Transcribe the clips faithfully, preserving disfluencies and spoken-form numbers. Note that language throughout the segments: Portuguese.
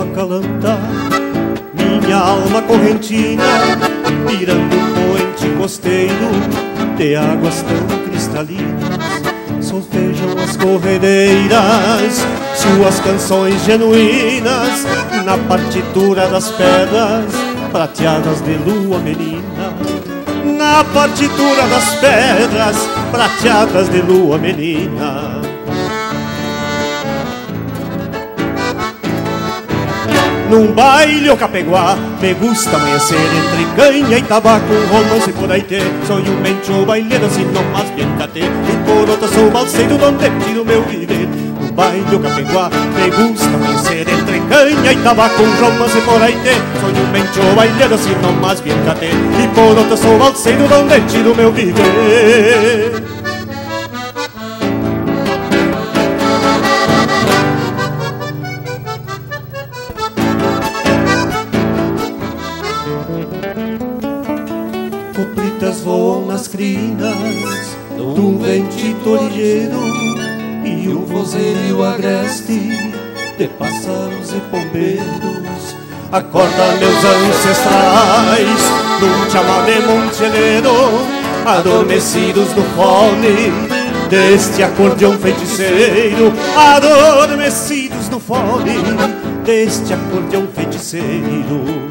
acalanta minha alma correntina, pirando poente costeiro de águas tão cristalinas. Solfejam as corredeiras suas canções genuínas na partitura das pedras prateadas de lua menina. Na partitura das pedras prateadas de lua menina. Num baile ou capeguá, me gusta amanhecer entre canha e tabaco, um romance por aí ter. Sonho mente ou baileira, se não mais bien cate. E por outra sou balseiro, donde tiro meu viver. Num baile ou capeguá, me gusta amanhecer entre canha e tabaco, um romance por aí ter. Sonho mente ou baileira, se não mais bien cate. E por outra sou balseiro, donde tiro meu viver. Coplitas voam nas crinas num ventito ligeiro, e o vozerio agreste de pássaros e pombeiros acorda meus ancestrais num chamamé montelero, adormecidos no fole deste acordeão feiticeiro. Adormecidos no fole deste acordeão feiticeiro.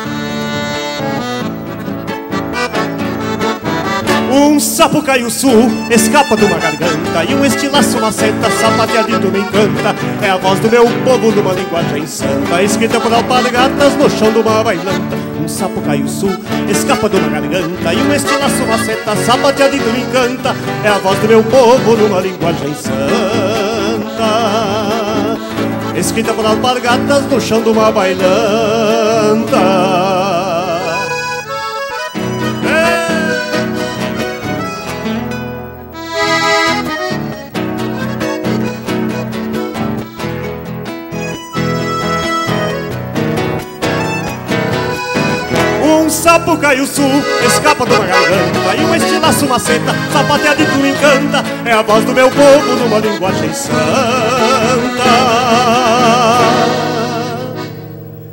Um sapo caiuçu escapa de uma garganta, e um estilaço, uma seta sapateadito me encanta. É a voz do meu povo numa linguagem santa, escrita por alpargatas no chão de uma bailanta. Um sapo caiuçu escapa de uma garganta, e um estilaço, uma seta sapateadito me encanta. É a voz do meu povo numa linguagem santa, escrita por alpargatas no chão de uma bailanta. Um sapo caiuçu escapa de uma garganta, e um estilaço, uma seta sapateadito me encanta. É a voz do meu povo numa linguagem santa,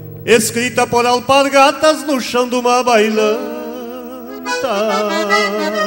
escrita por alpargatas no chão de uma bailanta.